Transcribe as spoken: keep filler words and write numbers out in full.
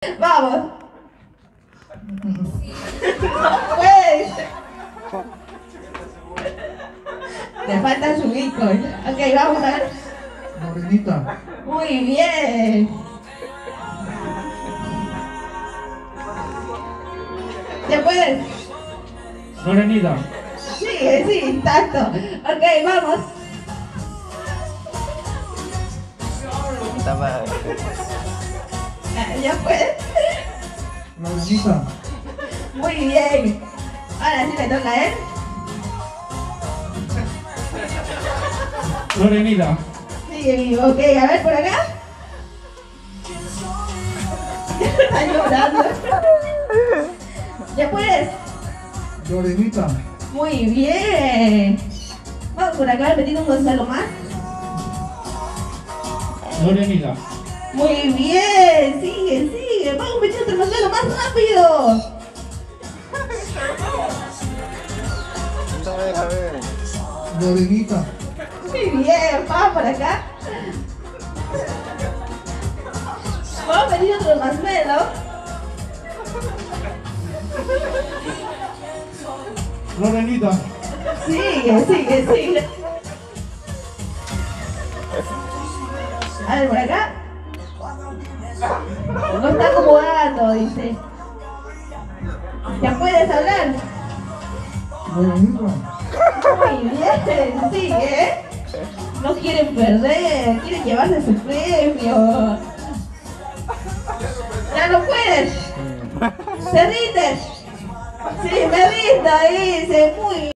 Vamos. Pues. Te falta su bico. Ok, vamos a ver. Morenita. Muy bien. ¿Ya puedes? Morenita. Sigue, sí, intacto. Ok, vamos. Ah, ¿ya puedes? Morenita. Muy bien. Ahora sí me toca a él. Morenita. Sigue vivo. Ok, a ver por acá. Está llorando. ¿Ya puedes? Morenita. Muy bien. Vamos por acá, repetiendo un Gonzalo más. Morenita. Muy bien. Sigue, sigue. Vamos metiendo otro Gonzalo más rápido. No me deja ver. Morenita. Muy bien. Vamos por acá. Vamos a pedir otro Marcelo. Morenita. Sigue, sigue, sigue. A ver, por acá. No está acomodando, dice. ¿Ya puedes hablar? Morenita. Muy bien, sigue. No quieren perder, quieren llevarse su premio. Ya no puedes. Se rinde. Sí, me rindo, dice. Muy